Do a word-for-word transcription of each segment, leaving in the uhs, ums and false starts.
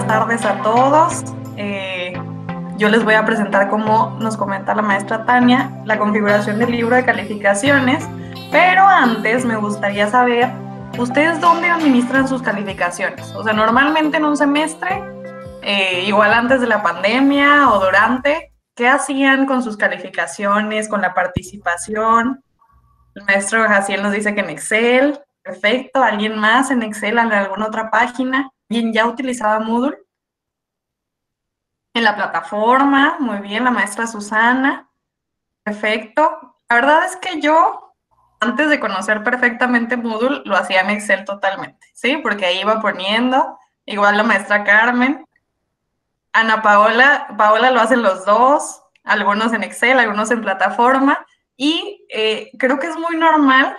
tardes a todos. Eh, yo les voy a presentar, como nos comenta la maestra Tania, la configuración del libro de calificaciones, pero antes me gustaría saber, ¿ustedes dónde administran sus calificaciones? O sea, normalmente en un semestre, eh, igual antes de la pandemia o durante, ¿qué hacían con sus calificaciones, con la participación? El maestro Jaciel nos dice que en Excel. Perfecto. ¿Alguien más en Excel, en alguna otra página? ¿Alguien ya utilizaba Moodle? En la plataforma, muy bien, la maestra Susana. Perfecto. La verdad es que yo, antes de conocer perfectamente Moodle, lo hacía en Excel totalmente, ¿sí? Porque ahí iba poniendo, igual la maestra Carmen. Ana Paola, Paola lo hacen los dos, algunos en Excel, algunos en plataforma, y eh, creo que es muy normal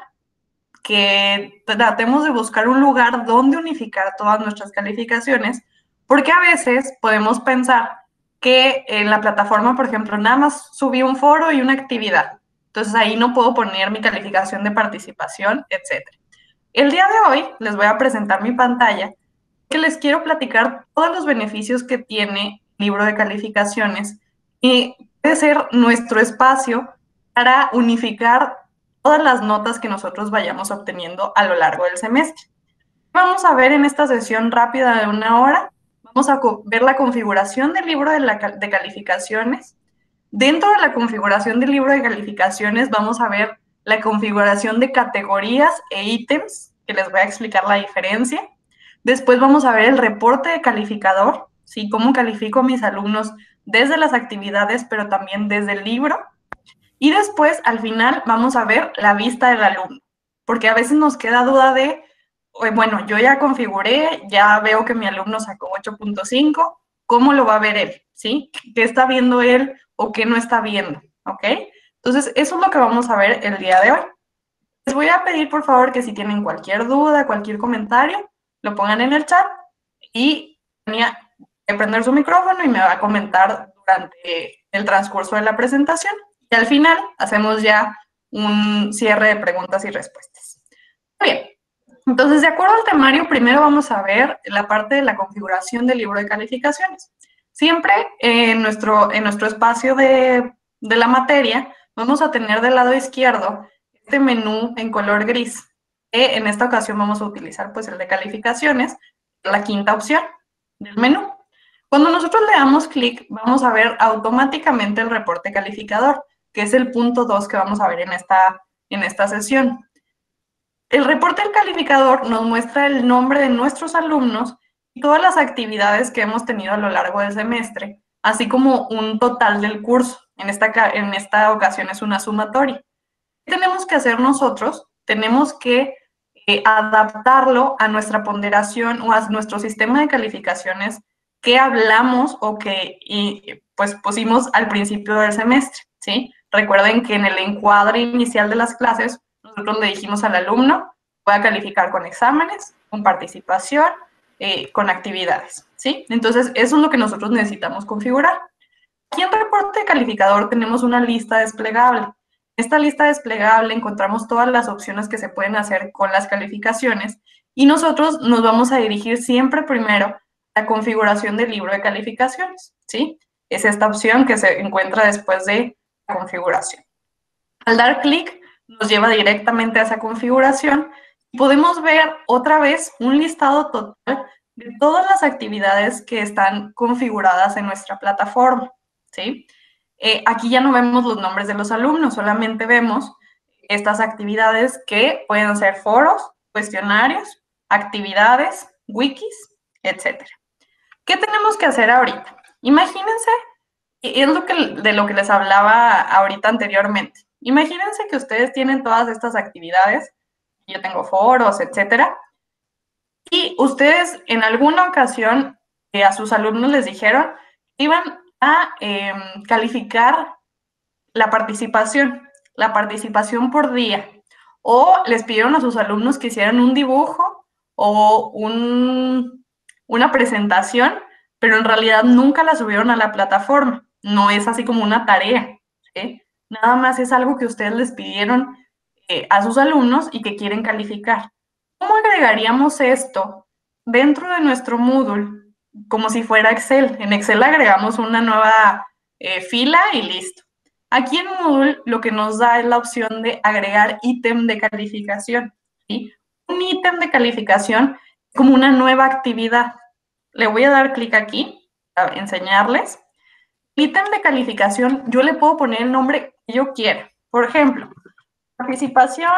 que tratemos de buscar un lugar donde unificar todas nuestras calificaciones, porque a veces podemos pensar que en la plataforma, por ejemplo, nada más subí un foro y una actividad, entonces ahí no puedo poner mi calificación de participación, etcétera. El día de hoy les voy a presentar mi pantalla, que les quiero platicar todos los beneficios que tiene el libro de calificaciones y puede ser nuestro espacio para unificar todas las notas que nosotros vayamos obteniendo a lo largo del semestre. Vamos a ver en esta sesión rápida de una hora, vamos a ver la configuración del libro de, la, de calificaciones. Dentro de la configuración del libro de calificaciones vamos a ver la configuración de categorías e ítems, que les voy a explicar la diferencia. Después vamos a ver el reporte de calificador, ¿sí? Cómo califico a mis alumnos desde las actividades, pero también desde el libro. Y después, al final, vamos a ver la vista del alumno, porque a veces nos queda duda de, bueno, yo ya configuré, ya veo que mi alumno sacó ocho punto cinco, ¿cómo lo va a ver él? ¿Sí? ¿Qué está viendo él o qué no está viendo? ¿Ok? Entonces, eso es lo que vamos a ver el día de hoy. Les voy a pedir, por favor, que si tienen cualquier duda, cualquier comentario, lo pongan en el chat y Tania va a prender su micrófono y me va a comentar durante el transcurso de la presentación. Y al final hacemos ya un cierre de preguntas y respuestas. Muy bien. Entonces, de acuerdo al temario, primero vamos a ver la parte de la configuración del libro de calificaciones. Siempre en nuestro, en nuestro espacio de, de la materia vamos a tener del lado izquierdo este menú en color gris. Que en esta ocasión vamos a utilizar pues el de calificaciones, la quinta opción del menú. Cuando nosotros le damos clic, vamos a ver automáticamente el reporte calificador, que es el punto dos que vamos a ver en esta, en esta sesión. El reporte del calificador nos muestra el nombre de nuestros alumnos y todas las actividades que hemos tenido a lo largo del semestre, así como un total del curso. En esta, en esta ocasión es una sumatoria. ¿Qué tenemos que hacer nosotros? Tenemos que eh, adaptarlo a nuestra ponderación o a nuestro sistema de calificaciones que hablamos o que y, pues pusimos al principio del semestre, ¿sí? Recuerden que en el encuadre inicial de las clases nosotros le dijimos al alumno, voy a calificar con exámenes, con participación, eh, con actividades, ¿sí? Entonces, eso es lo que nosotros necesitamos configurar. Aquí en reporte calificador tenemos una lista desplegable. En esta lista desplegable encontramos todas las opciones que se pueden hacer con las calificaciones y nosotros nos vamos a dirigir siempre primero a la configuración del libro de calificaciones, ¿sí? Es esta opción que se encuentra después de la configuración. Al dar clic, nos lleva directamente a esa configuración y podemos ver otra vez un listado total de todas las actividades que están configuradas en nuestra plataforma, ¿sí? Eh, aquí ya no vemos los nombres de los alumnos, solamente vemos estas actividades que pueden ser foros, cuestionarios, actividades, wikis, etcétera. ¿Qué tenemos que hacer ahorita? Imagínense, y es lo que, de lo que les hablaba ahorita anteriormente. Imagínense que ustedes tienen todas estas actividades, yo tengo foros, etcétera, y ustedes en alguna ocasión eh, a sus alumnos les dijeron que iban a eh, calificar la participación, la participación por día, o les pidieron a sus alumnos que hicieran un dibujo o un, una presentación, pero en realidad nunca la subieron a la plataforma. No es así como una tarea, ¿sí? Nada más es algo que ustedes les pidieron eh, a sus alumnos y que quieren calificar. ¿Cómo agregaríamos esto dentro de nuestro Moodle como si fuera Excel. En Excel agregamos una nueva eh, fila y listo. Aquí en Moodle lo que nos da es la opción de agregar ítem de calificación, ¿sí? Un ítem de calificación es como una nueva actividad. Le voy a dar clic aquí para enseñarles. Ítem de calificación, yo le puedo poner el nombre que yo quiera. Por ejemplo, participación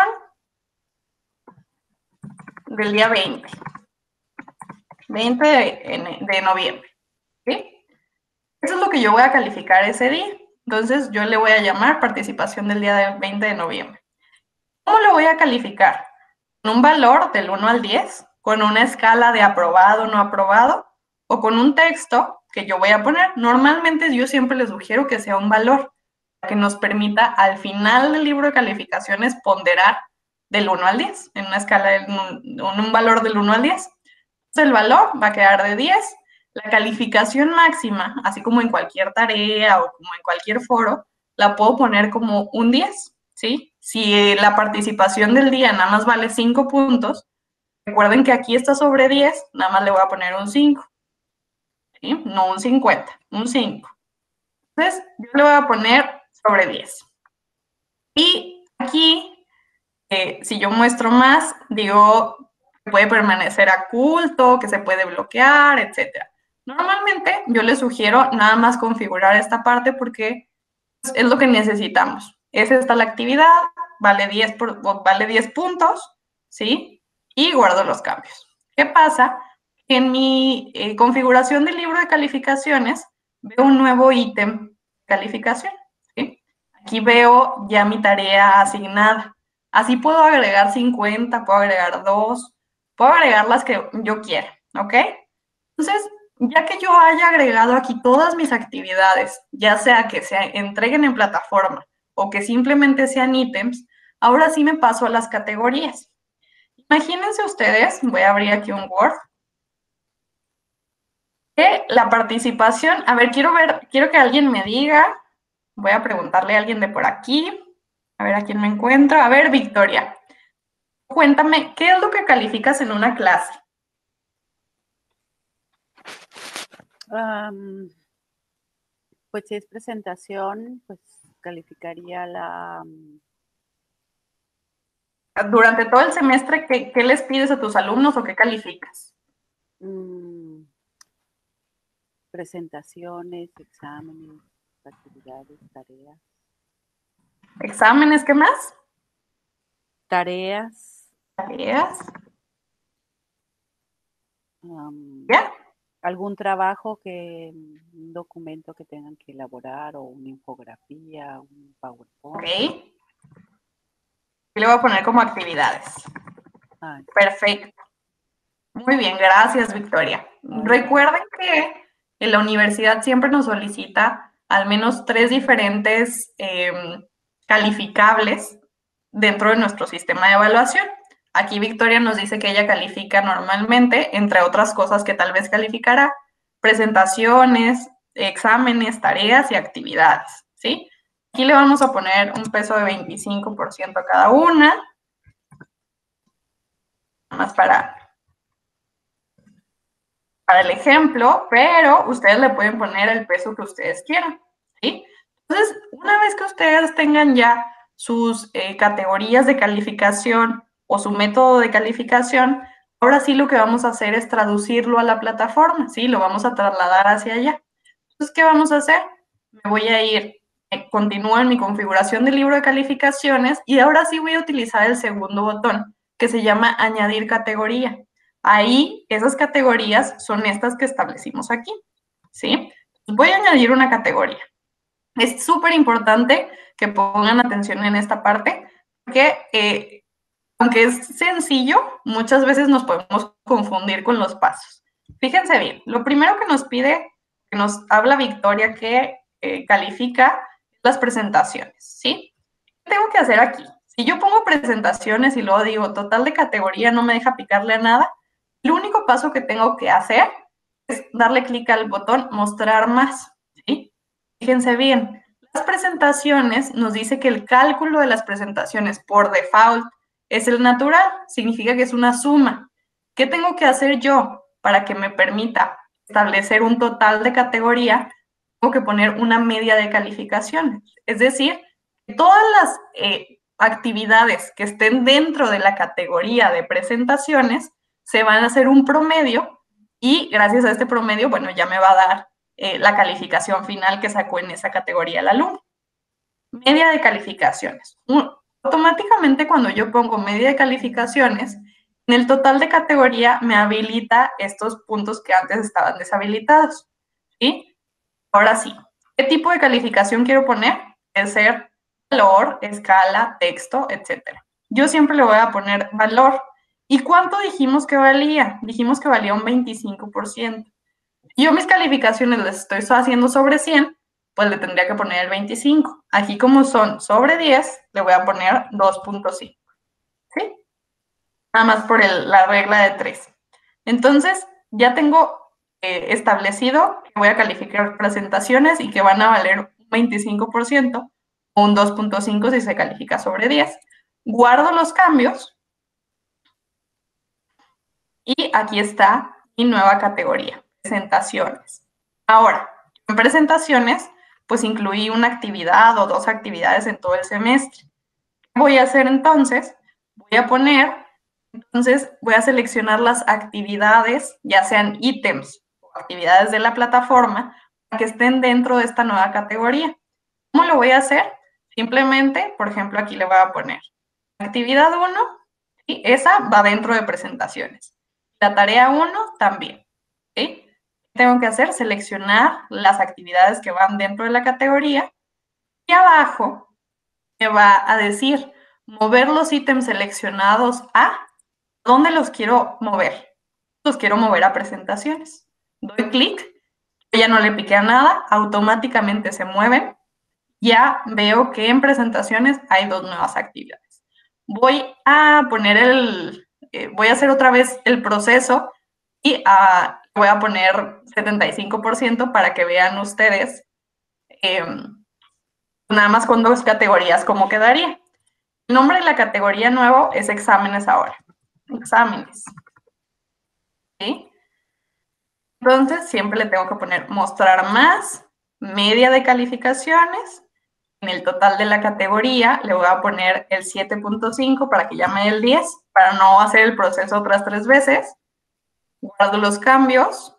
del día veinte. veinte de, de noviembre. ¿Sí? Eso es lo que yo voy a calificar ese día. Entonces, yo le voy a llamar participación del día del veinte de noviembre. ¿Cómo lo voy a calificar? ¿Con un valor del uno al diez? ¿Con una escala de aprobado o no aprobado? ¿O con un texto que yo voy a poner? Normalmente yo siempre les sugiero que sea un valor que nos permita al final del libro de calificaciones ponderar del uno al diez, en una escala de un, un valor del uno al diez. Entonces el valor va a quedar de diez. La calificación máxima, así como en cualquier tarea o como en cualquier foro, la puedo poner como un diez, ¿sí? Si la participación del día nada más vale cinco puntos, recuerden que aquí está sobre diez, nada más le voy a poner un cinco, ¿sí? No un cincuenta, un cinco. Entonces, yo le voy a poner sobre diez. Y aquí, eh, si yo muestro más, digo, puede permanecer oculto, que se puede bloquear, etcétera. Normalmente yo les sugiero nada más configurar esta parte porque es lo que necesitamos. Es esta la actividad, vale diez, por, vale diez puntos, ¿sí? Y guardo los cambios. ¿Qué pasa? En mi eh, configuración del libro de calificaciones veo un nuevo ítem calificación, ¿sí? Aquí veo ya mi tarea asignada. Así puedo agregar cincuenta, puedo agregar dos, puedo agregar las que yo quiera, ¿ok? Entonces, ya que yo haya agregado aquí todas mis actividades, ya sea que se entreguen en plataforma o que simplemente sean ítems, ahora sí me paso a las categorías. Imagínense ustedes, voy a abrir aquí un Word, que la participación, a ver, quiero ver, quiero que alguien me diga, voy a preguntarle a alguien de por aquí, a ver a quién me encuentro. A ver, Victoria, cuéntame, ¿qué es lo que calificas en una clase? Um, pues si es presentación, pues calificaría la... Durante todo el semestre, ¿qué, qué les pides a tus alumnos o qué calificas? Um, presentaciones, exámenes, actividades, tareas. ¿Exámenes? ¿Qué más? Tareas. Tareas. Um, ¿Ya? Algún trabajo que, un documento que tengan que elaborar o una infografía, un PowerPoint. Ok. Y le voy a poner como actividades. Ah, perfecto. Muy bien, gracias, Victoria. Ay, Recuerden que en la universidad siempre nos solicita al menos tres diferentes eh, calificables dentro de nuestro sistema de evaluación. Aquí Victoria nos dice que ella califica normalmente, entre otras cosas que tal vez calificará, presentaciones, exámenes, tareas y actividades, ¿sí? Aquí le vamos a poner un peso de veinticinco por ciento a cada una, nada más para, para el ejemplo, pero ustedes le pueden poner el peso que ustedes quieran, ¿sí? Entonces, una vez que ustedes tengan ya sus eh, categorías de calificación o su método de calificación, ahora sí lo que vamos a hacer es traducirlo a la plataforma, ¿sí? Lo vamos a trasladar hacia allá. Entonces, ¿qué vamos a hacer? Me voy a ir, eh, continúo en mi configuración del libro de calificaciones y ahora sí voy a utilizar el segundo botón, que se llama añadir categoría. Ahí, esas categorías son estas que establecimos aquí, ¿sí? Voy a añadir una categoría. Es súper importante que pongan atención en esta parte, porque eh, aunque es sencillo, muchas veces nos podemos confundir con los pasos. Fíjense bien, lo primero que nos pide, que nos habla Victoria, que eh, califica las presentaciones, ¿sí? ¿Qué tengo que hacer aquí? Si yo pongo presentaciones y luego digo total de categoría, no me deja picarle a nada, el único paso que tengo que hacer es darle clic al botón mostrar más, ¿sí? Fíjense bien, las presentaciones nos dice que el cálculo de las presentaciones por default es el natural, significa que es una suma. ¿Qué tengo que hacer yo para que me permita establecer un total de categoría, tengo que poner una media de calificaciones. Es decir, todas las eh, actividades que estén dentro de la categoría de presentaciones se van a hacer un promedio y gracias a este promedio, bueno, ya me va a dar eh, la calificación final que sacó en esa categoría el alumno. Media de calificaciones. Automáticamente cuando yo pongo media de calificaciones, en el total de categoría me habilita estos puntos que antes estaban deshabilitados. ¿Sí? Ahora sí, ¿qué tipo de calificación quiero poner? Puede ser valor, escala, texto, etcétera. Yo siempre le voy a poner valor. ¿Y cuánto dijimos que valía? Dijimos que valía un veinticinco por ciento. Yo mis calificaciones las estoy haciendo sobre cien, pues le tendría que poner el veinticinco. Aquí como son sobre diez, le voy a poner dos punto cinco. ¿Sí? Nada más por el, la regla de tres. Entonces, ya tengo eh, establecido que voy a calificar presentaciones y que van a valer un veinticinco por ciento o un dos punto cinco si se califica sobre diez. Guardo los cambios y aquí está mi nueva categoría, presentaciones. Ahora, en presentaciones, pues incluí una actividad o dos actividades en todo el semestre. ¿Qué voy a hacer entonces? Voy a poner, entonces voy a seleccionar las actividades, ya sean ítems o actividades de la plataforma, para que estén dentro de esta nueva categoría. ¿Cómo lo voy a hacer? Simplemente, por ejemplo, aquí le voy a poner actividad uno, y esa va dentro de presentaciones. La tarea uno también. ¿Sí? ¿Qué tengo que hacer? Seleccionar las actividades que van dentro de la categoría y abajo me va a decir mover los ítems seleccionados a ¿dónde los quiero mover? Los quiero mover a presentaciones. Doy clic, ya no le piqué a nada, automáticamente se mueven. Ya veo que en presentaciones hay dos nuevas actividades. Voy a poner el, eh, voy a hacer otra vez el proceso y uh, voy a poner setenta y cinco por ciento para que vean ustedes eh, nada más con dos categorías cómo quedaría. El nombre de la categoría nuevo es exámenes ahora. Exámenes. ¿Sí? Entonces siempre le tengo que poner mostrar más, media de calificaciones. En el total de la categoría le voy a poner el siete punto cinco para que ya me dé el diez, para no hacer el proceso otras tres veces. Guardo los cambios.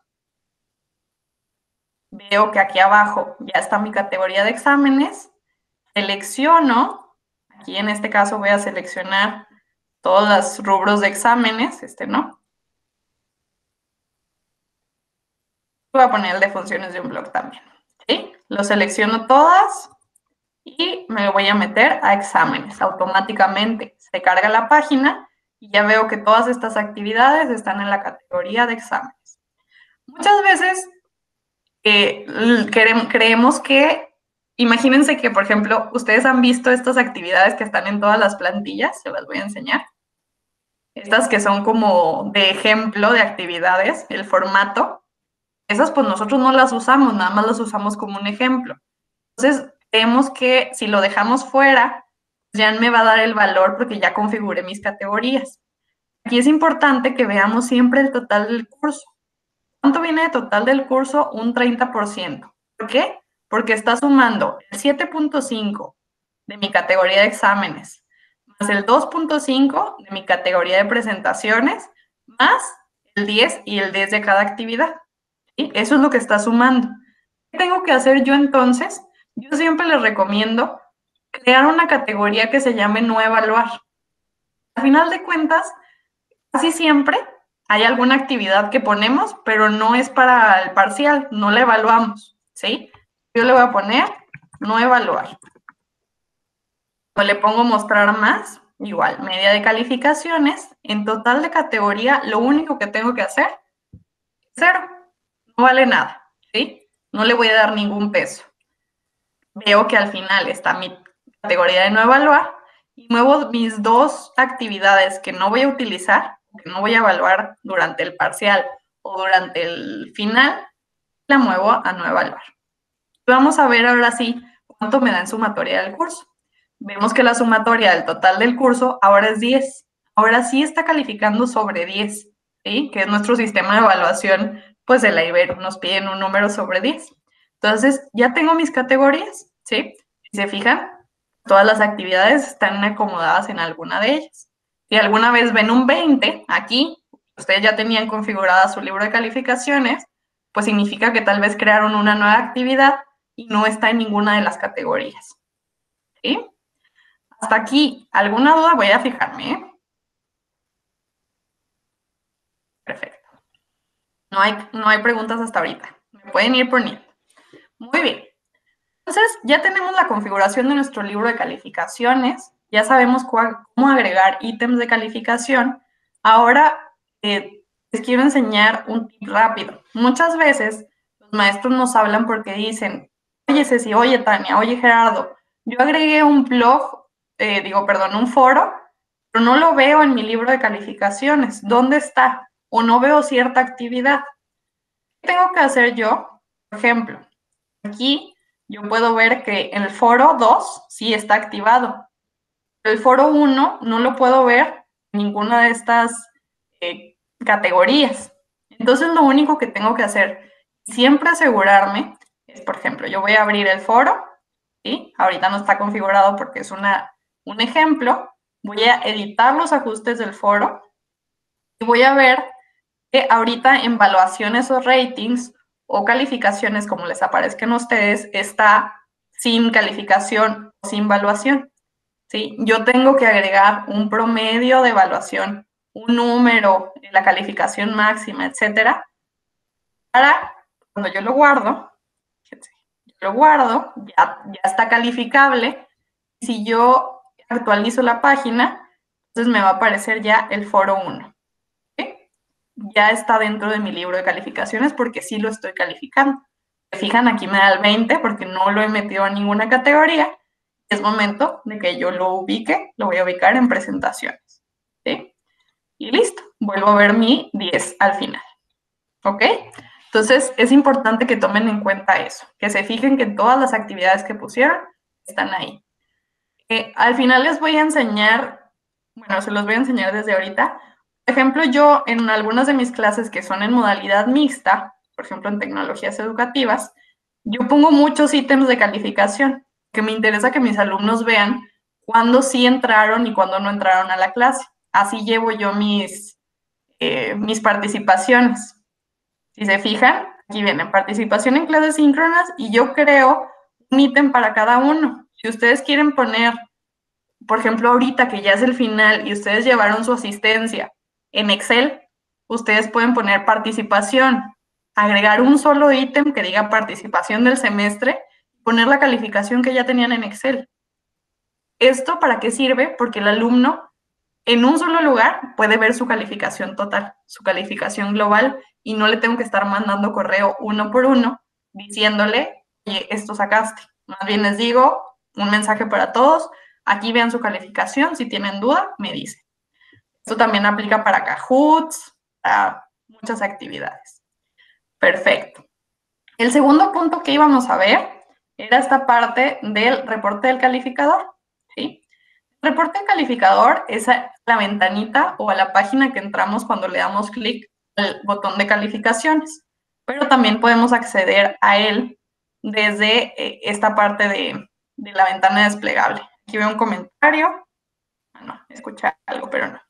Veo que aquí abajo ya está mi categoría de exámenes. Selecciono. Aquí en este caso voy a seleccionar todos los rubros de exámenes. Este no. Voy a poner el de funciones de un blog también. ¿Sí? Lo selecciono todas. Y me voy a meter a exámenes. Automáticamente se carga la página y ya veo que todas estas actividades están en la categoría de exámenes. Muchas veces eh, creemos que, imagínense que, por ejemplo, ustedes han visto estas actividades que están en todas las plantillas, se las voy a enseñar. Estas que son como de ejemplo de actividades, el formato. Esas pues nosotros no las usamos, nada más las usamos como un ejemplo. Entonces, creemos que si lo dejamos fuera, ya me va a dar el valor porque ya configuré mis categorías. Aquí es importante que veamos siempre el total del curso. ¿Cuánto viene de total del curso? Un treinta por ciento. ¿Por qué? Porque está sumando el siete punto cinco de mi categoría de exámenes, más el dos punto cinco de mi categoría de presentaciones, más el diez y el diez de cada actividad. ¿Sí? Eso es lo que está sumando. ¿Qué tengo que hacer yo entonces? Yo siempre les recomiendo crear una categoría que se llame no evaluar. Al final de cuentas, casi siempre hay alguna actividad que ponemos, pero no es para el parcial, no la evaluamos, ¿sí? Yo le voy a poner no evaluar. O le pongo mostrar más, igual, media de calificaciones. En total de categoría, lo único que tengo que hacer es cero. No vale nada, ¿sí? No le voy a dar ningún peso. Veo que al final está mi categoría de no evaluar y muevo mis dos actividades que no voy a utilizar, que no voy a evaluar durante el parcial o durante el final, la muevo a no evaluar. Vamos a ver ahora sí cuánto me da en sumatoria del curso. Vemos que la sumatoria del total del curso ahora es diez. Ahora sí está calificando sobre diez, ¿sí? Que es nuestro sistema de evaluación pues de la Ibero, nos piden un número sobre diez. Entonces, ya tengo mis categorías, ¿sí? Si se fijan, todas las actividades están acomodadas en alguna de ellas. Si alguna vez ven un veinte aquí, ustedes ya tenían configurada su libro de calificaciones, pues significa que tal vez crearon una nueva actividad y no está en ninguna de las categorías. ¿Sí? Hasta aquí, ¿alguna duda? Voy a fijarme, ¿eh? Perfecto. No hay, no hay preguntas hasta ahorita. Me pueden ir poniendo. Muy bien. Entonces, ya tenemos la configuración de nuestro libro de calificaciones. Ya sabemos cuál, cómo agregar ítems de calificación. Ahora, eh, les quiero enseñar un tip rápido. Muchas veces los maestros nos hablan porque dicen, oye Ceci, oye Tania, oye Gerardo, yo agregué un blog, eh, digo, perdón, un foro, pero no lo veo en mi libro de calificaciones. ¿Dónde está? O no veo cierta actividad. ¿Qué tengo que hacer yo? Por ejemplo, aquí yo puedo ver que el foro dos sí está activado. El foro uno no lo puedo ver en ninguna de estas eh, categorías. Entonces, lo único que tengo que hacer, siempre asegurarme, es, por ejemplo, yo voy a abrir el foro, ¿sí? Ahorita no está configurado porque es una, un ejemplo. Voy a editar los ajustes del foro y voy a ver que ahorita en evaluaciones o ratings o calificaciones, como les aparezcan a ustedes, está sin calificación o sin evaluación. ¿Sí? Yo tengo que agregar un promedio de evaluación, un número, la calificación máxima, etcétera, para cuando yo lo guardo, fíjense, yo lo guardo, ya, ya está calificable. Si yo actualizo la página, entonces me va a aparecer ya el foro uno. ¿Sí? Ya está dentro de mi libro de calificaciones porque sí lo estoy calificando. Se fijan, aquí me da el veinte porque no lo he metido en ninguna categoría. Es momento de que yo lo ubique, lo voy a ubicar en presentaciones. ¿Sí? Y listo, vuelvo a ver mi diez al final. ¿Ok? Entonces, es importante que tomen en cuenta eso, que se fijen que todas las actividades que pusieron están ahí. Eh, al final les voy a enseñar, bueno, se los voy a enseñar desde ahorita. Por ejemplo, yo en algunas de mis clases que son en modalidad mixta, por ejemplo, en tecnologías educativas, yo pongo muchos ítems de calificación, que me interesa que mis alumnos vean cuándo sí entraron y cuándo no entraron a la clase. Así llevo yo mis, eh, mis participaciones. Si se fijan, aquí viene participación en clases síncronas y yo creo un ítem para cada uno. Si ustedes quieren poner, por ejemplo, ahorita que ya es el final y ustedes llevaron su asistencia en Excel, ustedes pueden poner participación, agregar un solo ítem que diga participación del semestre, poner la calificación que ya tenían en Excel. ¿Esto para qué sirve? Porque el alumno en un solo lugar puede ver su calificación total, su calificación global, y no le tengo que estar mandando correo uno por uno diciéndole, oye, esto sacaste. Más bien les digo, un mensaje para todos, aquí vean su calificación, si tienen duda, me dicen. Esto también aplica para Kahoots, para muchas actividades. Perfecto. El segundo punto que íbamos a ver era esta parte del reporte del calificador, ¿sí? El reporte del calificador es la ventanita o a la página que entramos cuando le damos clic al botón de calificaciones, pero también podemos acceder a él desde esta parte de, de la ventana desplegable. Aquí veo un comentario. Ah, no, escuché algo, pero no.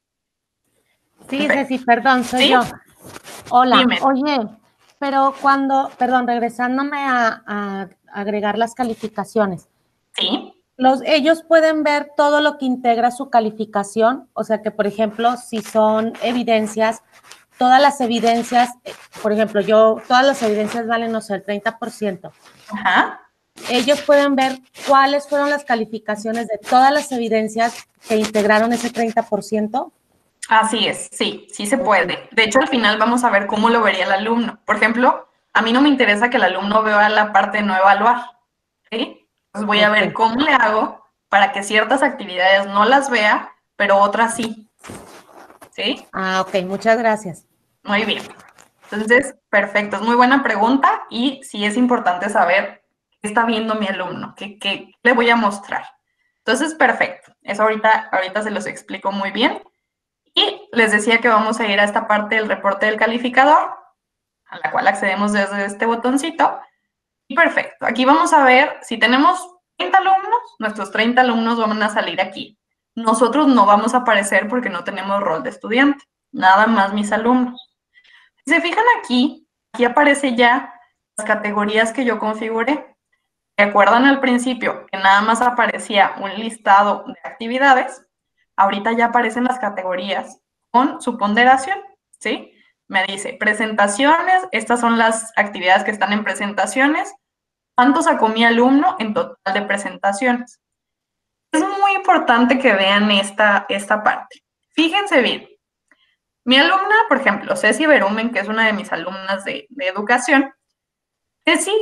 Sí, Ceci, perdón, soy ¿Sí? yo. Hola, Dime. Oye, pero cuando, perdón, regresándome a, a agregar las calificaciones. Sí. Los, ellos pueden ver todo lo que integra su calificación, o sea que, por ejemplo, si son evidencias, todas las evidencias, por ejemplo, yo, todas las evidencias valen, no sé, el treinta por ciento. Ajá. Ellos pueden ver cuáles fueron las calificaciones de todas las evidencias que integraron ese treinta por ciento. Así es, sí, sí se puede. De hecho, al final vamos a ver cómo lo vería el alumno. Por ejemplo, a mí no me interesa que el alumno vea la parte de no evaluar, ¿sí? Entonces voy a ver cómo le hago para que ciertas actividades no las vea, pero otras sí, ¿sí? Ah, ok, muchas gracias. Muy bien. Entonces, perfecto, es muy buena pregunta y sí es importante saber qué está viendo mi alumno, qué, qué le voy a mostrar. Entonces, perfecto. Eso ahorita, ahorita se los explico muy bien. Y les decía que vamos a ir a esta parte del reporte del calificador. a la cual accedemos desde este botoncito. Y perfecto, aquí vamos a ver, si tenemos treinta alumnos, nuestros treinta alumnos van a salir aquí. Nosotros no vamos a aparecer porque no tenemos rol de estudiante, nada más mis alumnos. Si se fijan aquí, aquí aparece ya las categorías que yo configuré. ¿Recuerdan al principio que nada más aparecía un listado de actividades? Ahorita ya aparecen las categorías con su ponderación, ¿sí? Me dice presentaciones, estas son las actividades que están en presentaciones. ¿Cuánto sacó mi alumno en total de presentaciones? Es muy importante que vean esta, esta parte. Fíjense bien. Mi alumna, por ejemplo, Ceci Berumen, que es una de mis alumnas de, de educación, Ceci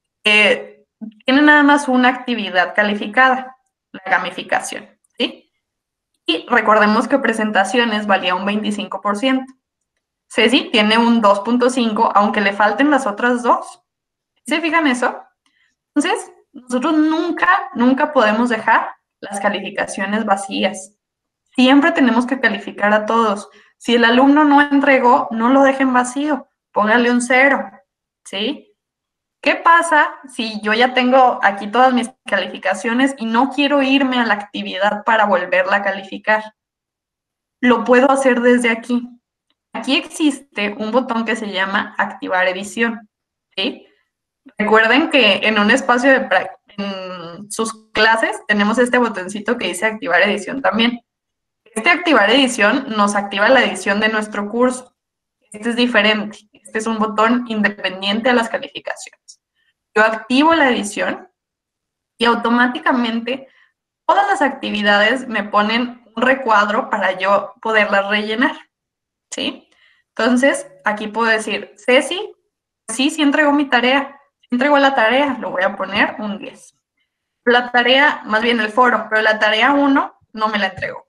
eh, tiene nada más una actividad calificada, la gamificación, ¿sí? Y recordemos que presentaciones valía un veinticinco por ciento. Ceci tiene un dos punto cinco, aunque le falten las otras dos. ¿Se fijan eso? Entonces, nosotros nunca, nunca podemos dejar las calificaciones vacías. Siempre tenemos que calificar a todos. Si el alumno no entregó, no lo dejen vacío, póngale un cero, ¿sí? ¿Qué pasa si yo ya tengo aquí todas mis calificaciones y no quiero irme a la actividad para volverla a calificar? Lo puedo hacer desde aquí. Aquí existe un botón que se llama activar edición, ¿sí? Recuerden que en un espacio de práctica, en sus clases, tenemos este botoncito que dice activar edición también. Este activar edición nos activa la edición de nuestro curso. Este es diferente. Este es un botón independiente a las calificaciones. Yo activo la edición y automáticamente todas las actividades me ponen un recuadro para yo poderlas rellenar, ¿sí? Entonces, aquí puedo decir, Ceci, sí, sí entregó mi tarea. Entregó la tarea, lo voy a poner un diez. La tarea, más bien el foro, pero la tarea uno no me la entregó.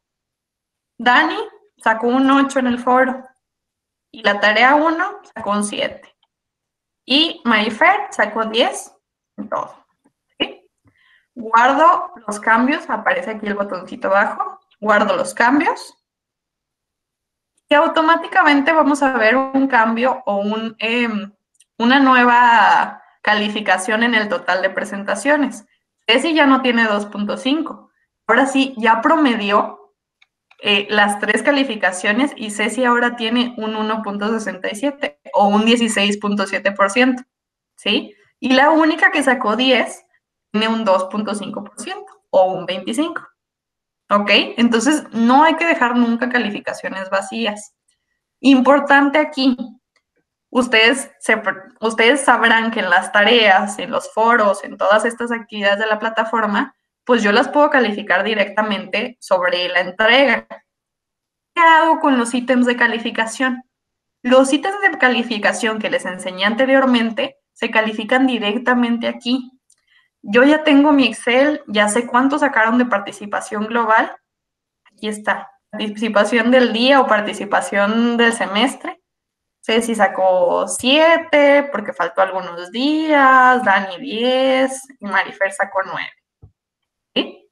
Dani sacó un ocho en el foro y la tarea uno sacó un siete. Y Marifer sacó diez en todo. ¿Sí? Guardo los cambios, aparece aquí el botoncito abajo, guardo los cambios y automáticamente vamos a ver un cambio o un, eh, una nueva calificación en el total de presentaciones. Ceci ya no tiene dos punto cinco. Ahora sí, ya promedió eh, las tres calificaciones y Ceci ahora tiene un uno punto sesenta y siete o un dieciséis punto siete por ciento, ¿sí? Y la única que sacó diez tiene un dos punto cinco por ciento o un veinticinco por ciento, ¿ok? Entonces, no hay que dejar nunca calificaciones vacías. Importante aquí, Ustedes, se, ustedes sabrán que en las tareas, en los foros, en todas estas actividades de la plataforma, pues yo las puedo calificar directamente sobre la entrega. ¿Qué hago con los ítems de calificación? Los ítems de calificación que les enseñé anteriormente se califican directamente aquí. Yo ya tengo mi Excel, ya sé cuánto sacaron de participación global. Aquí está, participación del día o participación del semestre. Ceci sacó siete porque faltó algunos días, Dani diez y Marifer sacó nueve. ¿Sí?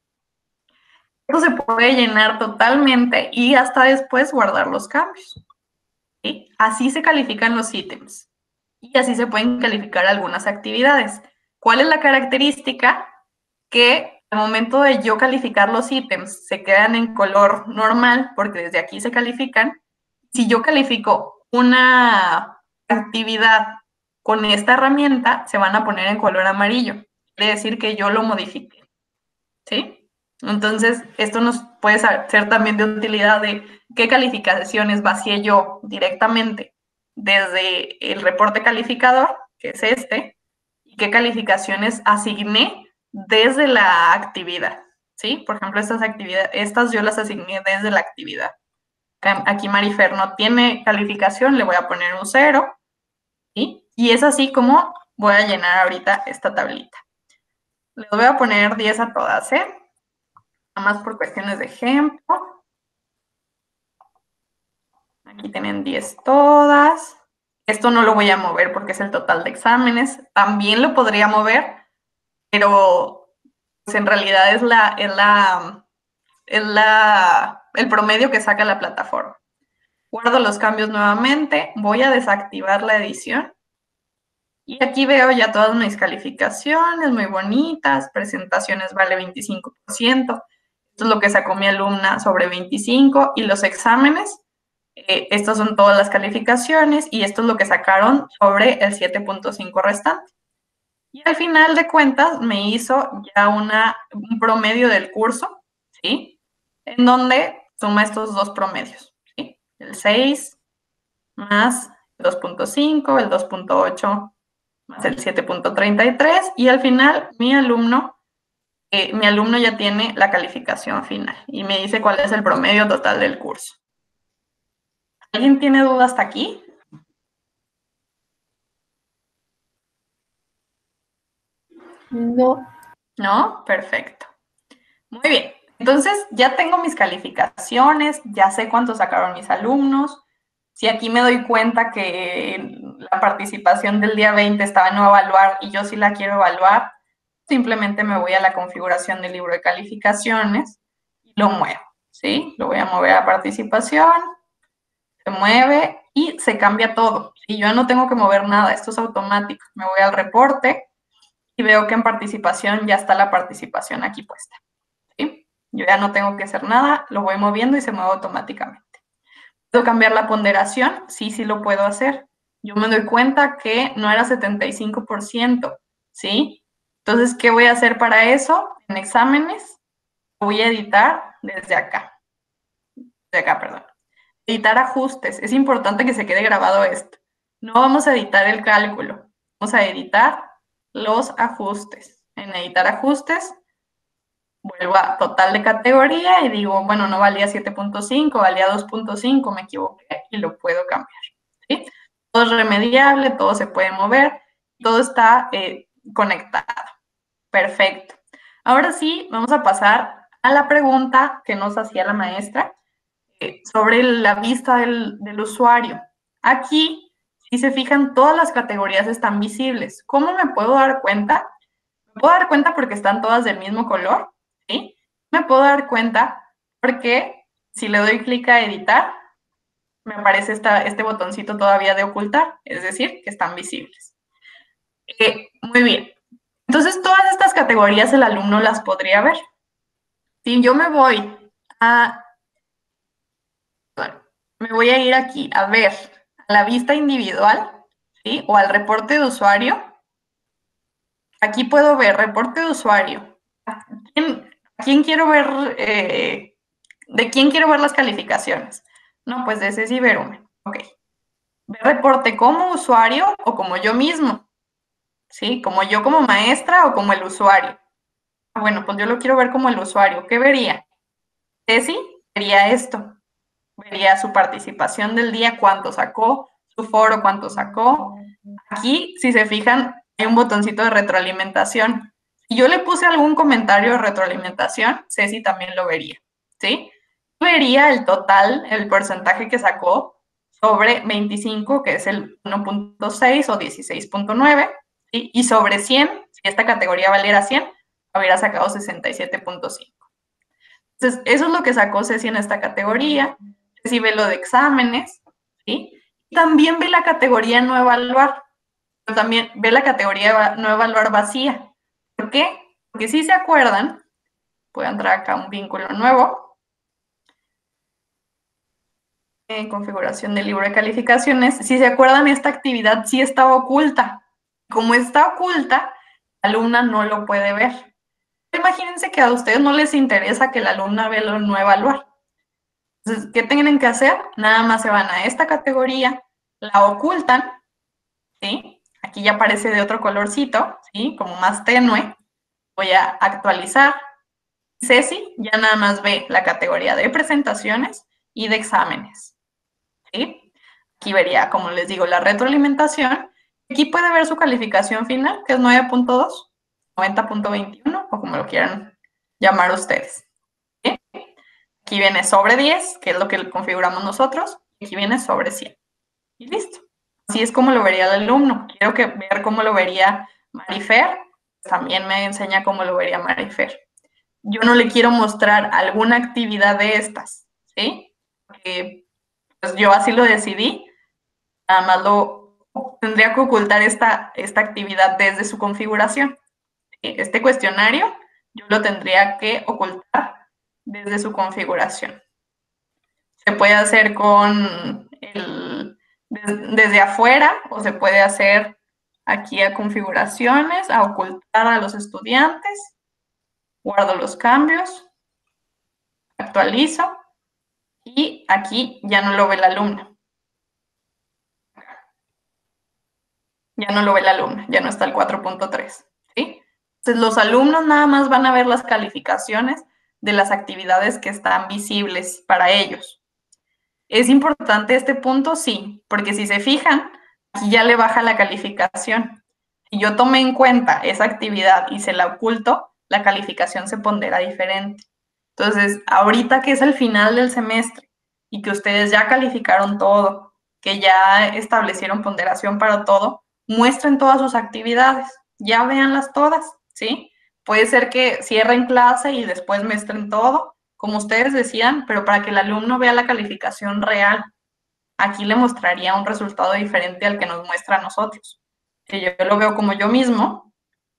Esto se puede llenar totalmente y hasta después guardar los cambios. ¿Sí? Así se califican los ítems y así se pueden calificar algunas actividades. ¿Cuál es la característica? Que al momento de yo calificar los ítems se quedan en color normal porque desde aquí se califican. Si yo califico una actividad con esta herramienta, se van a poner en color amarillo. Quiere decir que yo lo modifiqué, ¿sí? Entonces, esto nos puede ser también de utilidad de qué calificaciones vacié yo directamente desde el reporte calificador, que es este, y qué calificaciones asigné desde la actividad, ¿sí? Por ejemplo, estas actividades, estas yo las asigné desde la actividad. Aquí Marifer no tiene calificación, le voy a poner un cero, ¿sí? Y es así como voy a llenar ahorita esta tablita. Les voy a poner diez a todas, ¿eh? Nada más por cuestiones de ejemplo. Aquí tienen diez todas. Esto no lo voy a mover porque es el total de exámenes. También lo podría mover, pero pues en realidad es la, es la, es la, el promedio que saca la plataforma. Guardo los cambios nuevamente, voy a desactivar la edición Y aquí veo ya todas mis calificaciones muy bonitas, presentaciones vale veinticinco por ciento. Esto es lo que sacó mi alumna sobre veinticinco y los exámenes. Eh, estas son todas las calificaciones y esto es lo que sacaron sobre el siete punto cinco restante. Y al final de cuentas me hizo ya una, un promedio del curso, ¿sí? En donde suma estos dos promedios, ¿sí? El seis más el dos punto cinco, el dos punto ocho más el siete punto treinta y tres y al final mi alumno, eh, mi alumno ya tiene la calificación final y me dice cuál es el promedio total del curso. ¿Alguien tiene duda hasta aquí? No. ¿No? Perfecto. Muy bien. Entonces, ya tengo mis calificaciones, ya sé cuánto sacaron mis alumnos. Si aquí me doy cuenta que la participación del día veinte estaba en no evaluar y yo sí la quiero evaluar, simplemente me voy a la configuración del libro de calificaciones y lo muevo, ¿sí? Lo voy a mover a participación, se mueve y se cambia todo. Y yo no tengo que mover nada, esto es automático. Me voy al reporte y veo que en participación ya está la participación aquí puesta, ¿sí? Yo ya no tengo que hacer nada, lo voy moviendo y se mueve automáticamente. ¿Puedo cambiar la ponderación? Sí, sí lo puedo hacer. Yo me doy cuenta que no era setenta y cinco por ciento, ¿sí? Entonces, ¿qué voy a hacer para eso? En exámenes, voy a editar desde acá. Desde acá, perdón. Editar ajustes. Es importante que se quede grabado esto. No vamos a editar el cálculo. Vamos a editar los ajustes. En editar ajustes, vuelvo a total de categoría y digo, bueno, no valía siete punto cinco, valía dos punto cinco, me equivoqué y lo puedo cambiar, ¿sí? Todo es remediable, todo se puede mover, todo está eh, conectado. Perfecto. Ahora sí, vamos a pasar a la pregunta que nos hacía la maestra eh, sobre la vista del, del usuario. Aquí, si se fijan, todas las categorías están visibles. ¿Cómo me puedo dar cuenta? Me puedo dar cuenta porque están todas del mismo color, ¿sí? Me puedo dar cuenta porque si le doy clic a editar, me aparece esta, este botoncito todavía de ocultar, es decir, que están visibles. Eh, muy bien. Entonces, todas estas categorías el alumno las podría ver. Si yo me voy a... Bueno, me voy a ir aquí a ver a la vista individual, ¿sí? O al reporte de usuario. Aquí puedo ver reporte de usuario. ¿A quién, a quién quiero ver? Eh, ¿De quién quiero ver las calificaciones? No, pues de Ceci Berumen. Ok. Ver reporte como usuario o como yo mismo. ¿Sí? Como yo como maestra o como el usuario. Bueno, pues yo lo quiero ver como el usuario. ¿Qué vería? Ceci vería esto. Vería su participación del día, cuánto sacó, su foro, cuánto sacó. Aquí, si se fijan, hay un botoncito de retroalimentación. Si yo le puse algún comentario de retroalimentación, Ceci también lo vería, ¿sí? Vería el total, el porcentaje que sacó sobre veinticinco, que es el uno punto seis o dieciséis punto nueve, ¿sí? Y sobre cien, si esta categoría valiera cien, hubiera sacado sesenta y siete punto cinco. Entonces, eso es lo que sacó Ceci en esta categoría. Ceci ve lo de exámenes, ¿sí? Y también ve la categoría no evaluar. Pero también ve la categoría no evaluar vacía. ¿Por qué? Porque si se acuerdan, voy a entrar acá a un vínculo nuevo. En configuración del libro de calificaciones. Si se acuerdan, esta actividad sí estaba oculta. Como está oculta, la alumna no lo puede ver. Imagínense que a ustedes no les interesa que la alumna vea lo no evaluar. Entonces, ¿qué tienen que hacer? Nada más se van a esta categoría, la ocultan, ¿sí? Aquí ya aparece de otro colorcito, ¿sí? Como más tenue. Voy a actualizar. Ceci ya nada más ve la categoría de presentaciones y de exámenes, ¿sí? Aquí vería, como les digo, la retroalimentación. Aquí puede ver su calificación final, que es nueve punto dos, noventa punto veintiuno, o como lo quieran llamar ustedes. ¿Sí? Aquí viene sobre diez, que es lo que configuramos nosotros, y aquí viene sobre cien. Y listo. Así es como lo vería el alumno. Quiero que ver cómo lo vería Marifer. También me enseña cómo lo vería Marifer. Yo no le quiero mostrar alguna actividad de estas, ¿sí? Porque pues yo así lo decidí. Nada más lo tendría que ocultar esta, esta actividad desde su configuración. Este cuestionario yo lo tendría que ocultar desde su configuración. Se puede hacer con el, desde afuera o se puede hacer aquí a configuraciones, a ocultar a los estudiantes, guardo los cambios, actualizo y aquí ya no lo ve la alumna. Ya no lo ve la alumna, ya no está el cuatro punto tres, ¿sí? Entonces los alumnos nada más van a ver las calificaciones de las actividades que están visibles para ellos. ¿Es importante este punto? Sí, porque si se fijan, aquí ya le baja la calificación. Si yo tomé en cuenta esa actividad y se la oculto, la calificación se pondera diferente. Entonces, ahorita que es el final del semestre y que ustedes ya calificaron todo, que ya establecieron ponderación para todo, muestren todas sus actividades, ya véanlas todas, ¿sí? Puede ser que cierren clase y después muestren todo, como ustedes decían, pero para que el alumno vea la calificación real. Aquí le mostraría un resultado diferente al que nos muestra a nosotros. Que yo lo veo como yo mismo.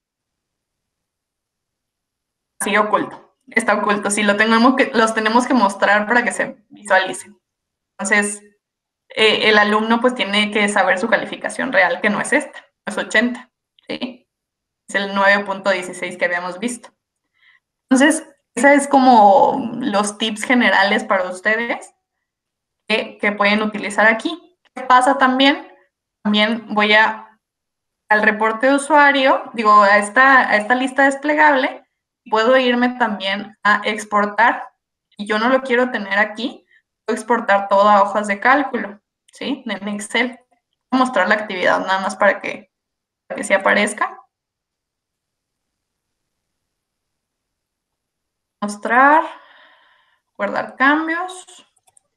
Así oculto. Está oculto. Sí, lo tenemos que, los tenemos que mostrar para que se visualicen. Entonces, eh, el alumno pues tiene que saber su calificación real, que no es esta, no es ochenta. ¿Sí? Es el nueve punto dieciséis que habíamos visto. Entonces, esos es como los tips generales para ustedes que, que pueden utilizar aquí. ¿Qué pasa también? También voy a, al reporte de usuario, digo, a esta, a esta lista desplegable, puedo irme también a exportar, y yo no lo quiero tener aquí, puedo exportar todo a hojas de cálculo, ¿sí? En Excel. Voy a mostrar la actividad nada más para que, para que se aparezca. Mostrar, guardar cambios.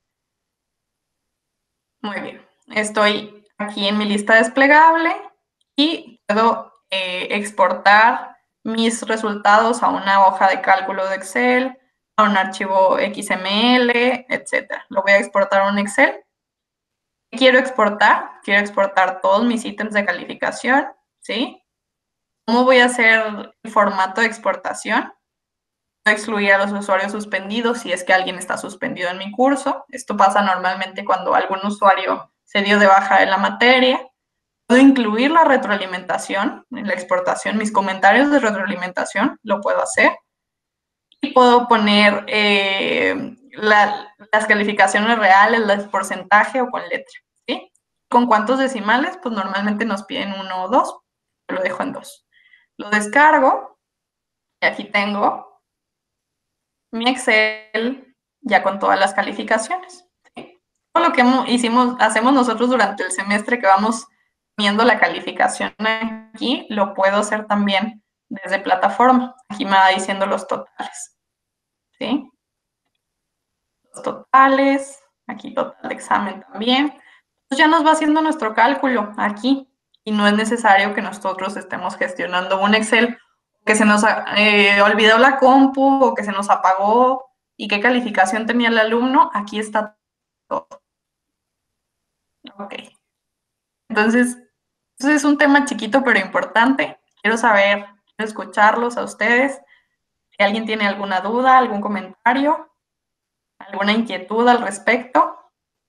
Muy bien, estoy aquí en mi lista desplegable y puedo eh, exportar mis resultados a una hoja de cálculo de Excel, a un archivo X M L, etcétera. Lo voy a exportar a un Excel. ¿Qué quiero exportar? Quiero exportar todos mis ítems de calificación, ¿sí? ¿Cómo voy a hacer el formato de exportación? Voy a excluir a los usuarios suspendidos si es que alguien está suspendido en mi curso. Esto pasa normalmente cuando algún usuario se dio de baja de la materia. Puedo incluir la retroalimentación en la exportación, mis comentarios de retroalimentación, lo puedo hacer. Y puedo poner eh, la, las calificaciones reales, el porcentaje o con letra, ¿sí? ¿Con cuántos decimales? Pues normalmente nos piden uno o dos. Yo lo dejo en dos. Lo descargo y aquí tengo mi Excel ya con todas las calificaciones. ¿Sí? Todo lo que hicimos, hacemos nosotros durante el semestre que vamos viendo la calificación aquí, lo puedo hacer también desde plataforma. Aquí me va diciendo los totales. ¿Sí? Los totales, aquí total de examen también. Entonces ya nos va haciendo nuestro cálculo aquí y no es necesario que nosotros estemos gestionando un Excel que se nos eh, olvidó la compu o que se nos apagó y qué calificación tenía el alumno. Aquí está todo. Ok. Entonces, eso es un tema chiquito pero importante. Quiero saber, quiero escucharlos a ustedes. Si alguien tiene alguna duda, algún comentario, alguna inquietud al respecto.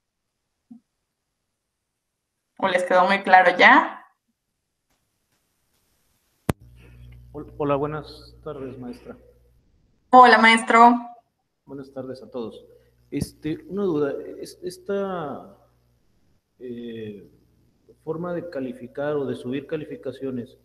¿O les quedó muy claro ya? Hola, buenas tardes, maestra. Hola, maestro. Buenas tardes a todos. Este, una duda, esta eh, forma de calificar o de subir calificaciones,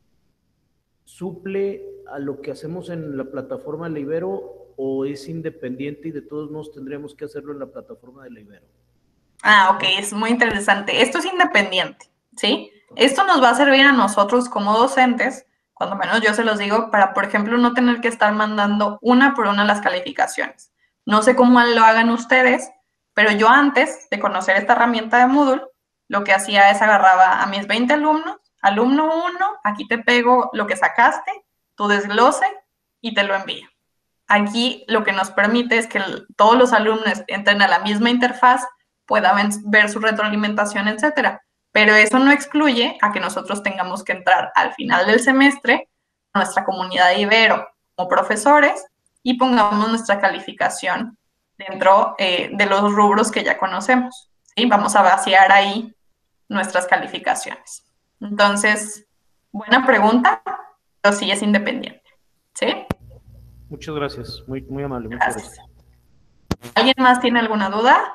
¿suple a lo que hacemos en la plataforma de la Ibero o es independiente y de todos modos tendríamos que hacerlo en la plataforma de la Ibero? Ah, ok, es muy interesante. Esto es independiente, ¿sí? Esto nos va a servir a nosotros como docentes, cuando menos yo se los digo, para, por ejemplo, no tener que estar mandando una por una las calificaciones. No sé cómo lo hagan ustedes, pero yo antes de conocer esta herramienta de Moodle, lo que hacía es agarraba a mis veinte alumnos, alumno uno, aquí te pego lo que sacaste, tu desglose y te lo envío. Aquí lo que nos permite es que el, todos los alumnos entren a la misma interfaz, puedan ver su retroalimentación, etcétera. pero eso no excluye a que nosotros tengamos que entrar al final del semestre a nuestra comunidad de Ibero como profesores y pongamos nuestra calificación dentro eh, de los rubros que ya conocemos, ¿sí? Vamos a vaciar ahí nuestras calificaciones. Entonces, buena pregunta, pero sí es independiente, ¿sí? Muchas gracias, muy, muy amable. Muchas gracias. gracias. ¿Alguien más tiene alguna duda?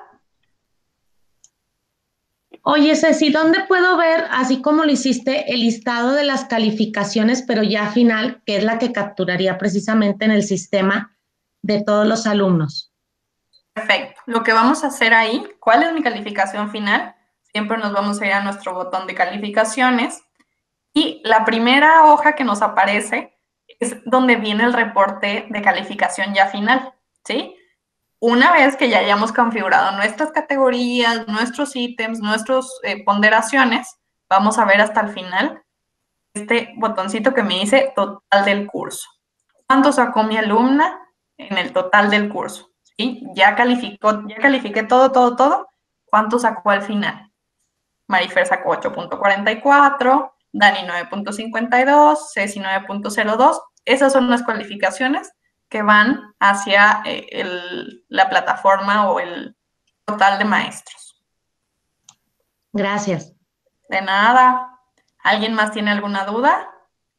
Oye, Ceci, ¿dónde puedo ver, así como lo hiciste, el listado de las calificaciones, pero ya final, que es la que capturaría precisamente en el sistema de todos los alumnos? Perfecto. Lo que vamos a hacer ahí, ¿cuál es mi calificación final? Siempre nos vamos a ir a nuestro botón de calificaciones y la primera hoja que nos aparece es donde viene el reporte de calificación ya final, ¿sí? Una vez que ya hayamos configurado nuestras categorías, nuestros ítems, nuestras eh, ponderaciones, vamos a ver hasta el final este botoncito que me dice total del curso. ¿Cuánto sacó mi alumna en el total del curso? ¿Sí? Ya calificó, ya califiqué todo, todo, todo. ¿Cuánto sacó al final? Marifer sacó ocho punto cuarenta y cuatro, Dani nueve punto cincuenta y dos, Ceci nueve punto cero dos. Esas son las calificaciones que van hacia eh, el, la plataforma o el total de maestros. Gracias. De nada. ¿Alguien más tiene alguna duda?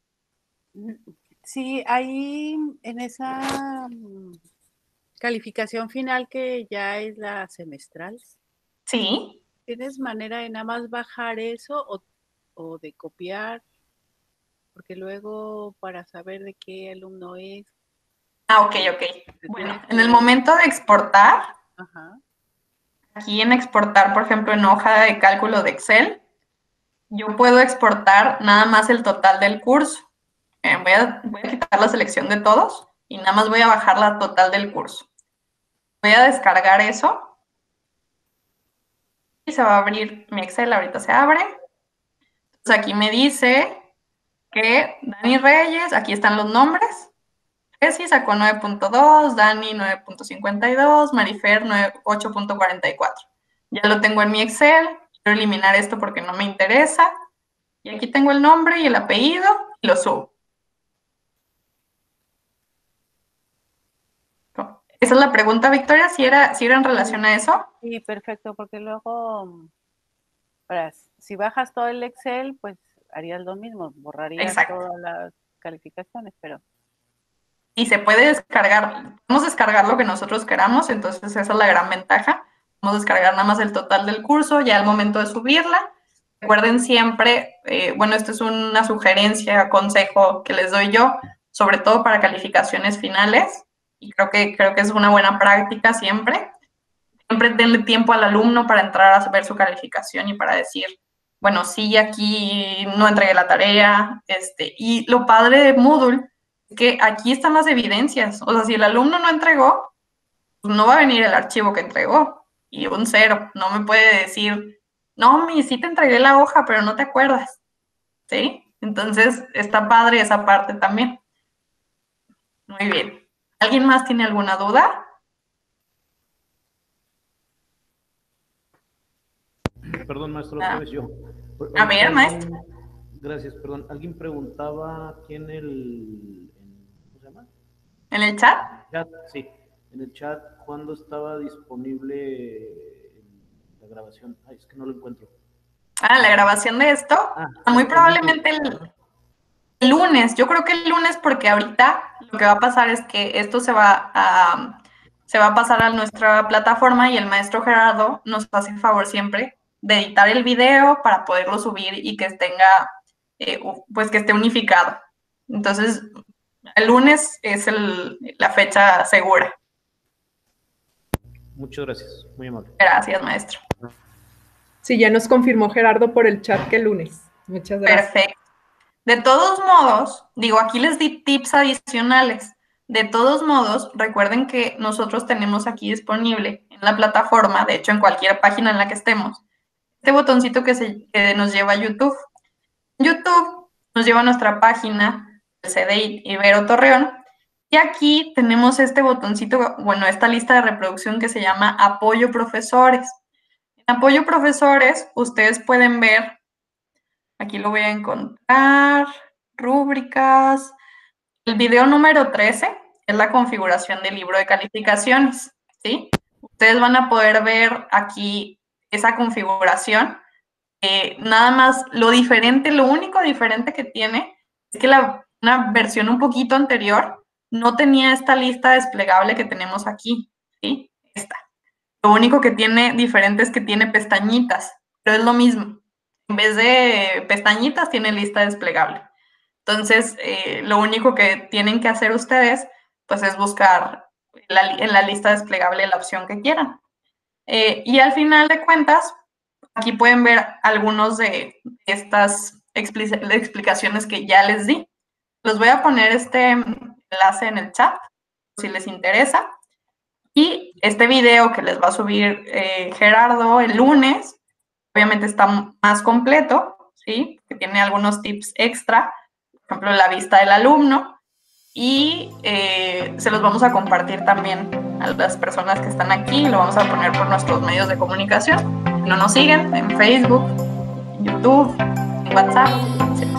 Sí, ahí en esa calificación final que ya es la semestral. Sí. ¿Tienes manera de nada más bajar eso o, o de copiar? Porque luego para saber de qué alumno es. Ah, ok, ok. Bueno, en el momento de exportar, Ajá. Aquí en exportar, por ejemplo, en hoja de cálculo de Excel, yo puedo exportar nada más el total del curso. Eh, voy, a, voy a quitar la selección de todos y nada más voy a bajar la total del curso. Voy a descargar eso y se va a abrir mi Excel, ahorita se abre. Entonces aquí me dice que Dani Reyes, aquí están los nombres. Ceci sacó nueve punto dos, Dani nueve punto cincuenta y dos, Marifer ocho punto cuarenta y cuatro. Ya lo tengo en mi Excel, quiero eliminar esto porque no me interesa. Y aquí tengo el nombre y el apellido y lo subo. Esa es la pregunta, Victoria, si era, si era en relación a eso. Sí, perfecto, porque luego, para, si bajas todo el Excel, pues harías lo mismo, borrarías Exacto. todas las calificaciones, pero... Y se puede descargar, podemos descargar lo que nosotros queramos, entonces esa es la gran ventaja. Podemos descargar nada más el total del curso, ya al momento de subirla. Recuerden siempre, eh, bueno, esto es una sugerencia, consejo que les doy yo, sobre todo para calificaciones finales, y creo que, creo que es una buena práctica siempre. Siempre denle tiempo al alumno para entrar a ver su calificación y para decir, bueno, sí, aquí no entregué la tarea, este, y lo padre de Moodle es que aquí están las evidencias, o sea, si el alumno no entregó, pues no va a venir el archivo que entregó, y un cero, no me puede decir, no, mi, sí te entregué la hoja, pero no te acuerdas, ¿sí? Entonces, está padre esa parte también. Muy bien. ¿Alguien más tiene alguna duda? Perdón, maestro, otra vez yo. A ver, maestro. Gracias, perdón. Alguien preguntaba aquí en el... En, ¿cómo se llama? ¿En el chat? chat? Sí, en el chat, ¿cuándo estaba disponible la grabación? Ay, es que no lo encuentro. Ah, la grabación de esto. Ah, muy probablemente el, el lunes. Yo creo que el lunes porque ahorita lo que va a pasar es que esto se va a, se va a pasar a nuestra plataforma y el maestro Gerardo nos hace el favor siempre de editar el video para poderlo subir y que tenga, eh, pues que esté unificado. Entonces, el lunes es el, la fecha segura. Muchas gracias, muy amable. Gracias, maestro. Sí, ya nos confirmó Gerardo por el chat que el lunes. Muchas gracias. Perfecto. De todos modos, digo, aquí les di tips adicionales. De todos modos, recuerden que nosotros tenemos aquí disponible en la plataforma, de hecho en cualquier página en la que estemos, este botoncito que, se, que nos lleva a YouTube. YouTube nos lleva a nuestra página, el C D I Ibero Torreón, y aquí tenemos este botoncito, bueno, esta lista de reproducción que se llama Apoyo Profesores. En Apoyo profesores, ustedes pueden ver, aquí lo voy a encontrar, rúbricas. El video número trece es la configuración del libro de calificaciones, ¿sí? Ustedes van a poder ver aquí esa configuración. Eh, nada más, lo diferente, lo único diferente que tiene es que la, una versión un poquito anterior no tenía esta lista desplegable que tenemos aquí, ¿sí? Esta. Lo único que tiene diferente es que tiene pestañitas, pero es lo mismo. En vez de pestañitas, tiene lista desplegable. Entonces, eh, lo único que tienen que hacer ustedes, pues, es buscar la, en la lista desplegable la opción que quieran. Eh, y al final de cuentas, aquí pueden ver algunos de estas explicaciones que ya les di. Les voy a poner este enlace en el chat, si les interesa. Y este video que les va a subir eh, Gerardo el lunes, obviamente está más completo, ¿sí? Que tiene algunos tips extra, por ejemplo, la vista del alumno. Y eh, se los vamos a compartir también a las personas que están aquí, lo vamos a poner por nuestros medios de comunicación. Si no nos siguen, en Facebook, en YouTube, en WhatsApp, etcétera.